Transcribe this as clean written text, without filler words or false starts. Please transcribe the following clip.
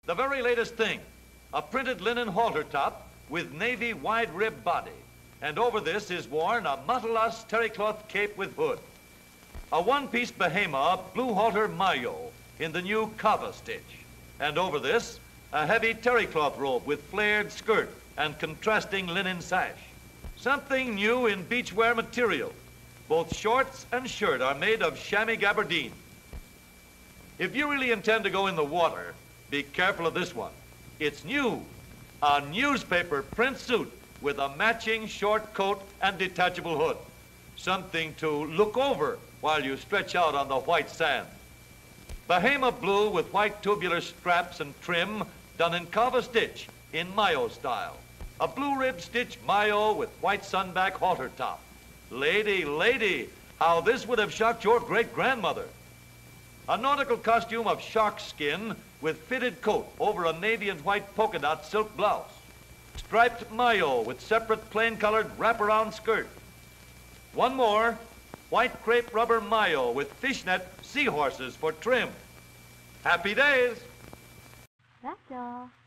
The very latest thing, a printed linen halter top with navy wide rib body. And over this is worn a Matalas terrycloth cape with hood. A one-piece Bahama blue halter maillot in the new Cava stitch. And over this, a heavy terrycloth robe with flared skirt and contrasting linen sash. Something new in beachwear material. Both shorts and shirt are made of chamois gabardine. If you really intend to go in the water, be careful of this one. It's new, a newspaper print suit with a matching short coat and detachable hood. Something to look over while you stretch out on the white sand. Bahama blue with white tubular straps and trim done in Cava stitch in Mayo style. A blue rib stitch Mayo with white sunback halter top. Lady, lady, how this would have shocked your great-grandmother. A nautical costume of shark skin with fitted coat over a navy and white polka dot silk blouse. Striped maillot with separate plain-colored wraparound skirt. One more, white crepe rubber maillot with fishnet seahorses for trim. Happy days! That's all.